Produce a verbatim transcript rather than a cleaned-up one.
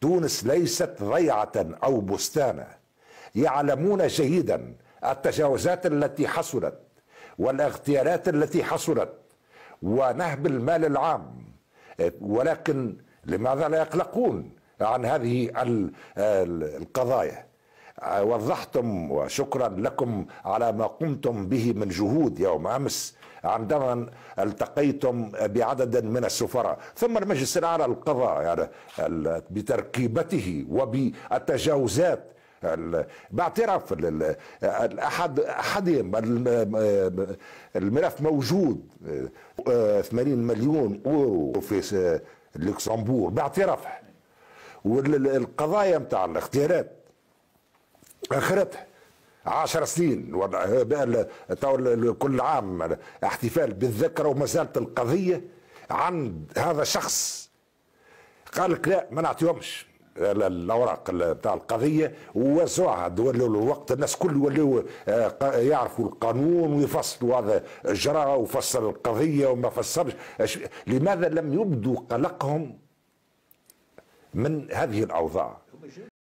تونس ليست ضيعة أو بستانا. يعلمون جيدا التجاوزات التي حصلت والاغتيالات التي حصلت ونهب المال العام، ولكن لماذا لا يقلقون عن هذه القضايا؟ وضحتم وشكرا لكم على ما قمتم به من جهود يوم أمس عندما التقيتم بعدد من السفراء، ثم المجلس الأعلى للقضاء يعني بتركيبته وبالتجاوزات باعتراف احد احدهم الملف موجود ثمانين مليون اورو في لوكسمبورغ باعترافه، والقضايا متاع الاغتيالات اخرتها عشر سنين كل عام احتفال بالذكرى وما زالت القضيه عند هذا الشخص. قال لك لا ما نعطيهمش الاوراق بتاع القضيه ووزعوها دول الوقت الناس كل يولوا يعرفوا القانون ويفصلوا هذا جرى وفصل القضيه وما فسرش. لماذا لم يبدوا قلقهم من هذه الاوضاع؟